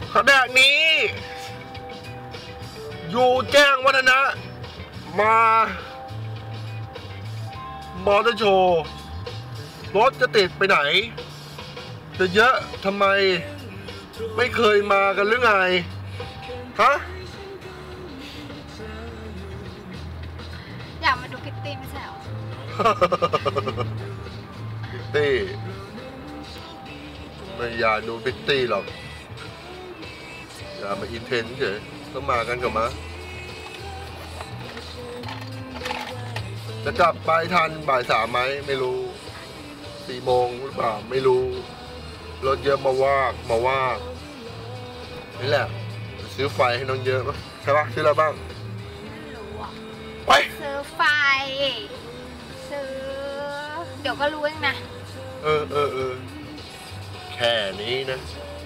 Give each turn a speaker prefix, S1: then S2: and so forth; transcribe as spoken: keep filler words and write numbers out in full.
S1: ขณะนี้ อยู่แจ้งวัฒนะมามอเตอร์โชว์รถจะติดไปไหนจะเยอะทำไมไม่เคยมากันหรือไงฮะ
S2: อยากมาดูพิตตี้ไม่ใช่หรอ
S1: พิตตี้ไม่อยากดูพิตตี้หรอกอย่ามาอินเทนเฉยต้องมากันกับมาจะกลับไปทันบ่ายสามไหมไม่รู้สี่โมงหรือเปล่าไม่รู้รถเยอะมาว่ามาว่านี่แหละซื้อไฟให้น้องเยอะปะใช่ปะซื้ออะไรบ้าง
S2: ไม่รู้อ่ะ
S1: ไป
S2: ซื้อไฟซื้อเดี๋ยวก็รู้เองนะ
S1: เออเออเออแค่นี้นะ